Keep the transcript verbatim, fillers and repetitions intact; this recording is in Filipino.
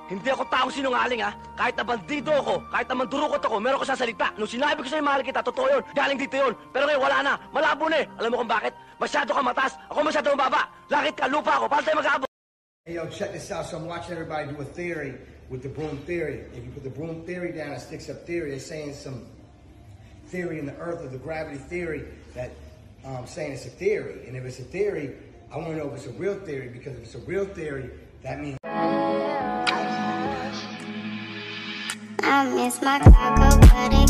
Hindi ako taong sinungaling ha. Kahit na bandido ako, kahit na mandurukot ako, meron ko sasalita. Nung sinabi ko sa'yo mahal kita, totoo yun. Galing dito yun. Pero ngayon wala na. Malabo na eh. Alam mo kung bakit? Masyado ka mataas. Ako masyado mababa. Langit ka, lupa ako. Paano tayo mag-aabot? Hey, yo, check this out. So I'm watching everybody do a theory with the broom theory. If you put the broom theory down, it sticks up theory. They're saying some theory in the earth of the gravity theory that um, saying it's a theory. And if it's a theory, I want to know if it's a real theory, because if it's a real theory, that means... I miss my cocoa buddy.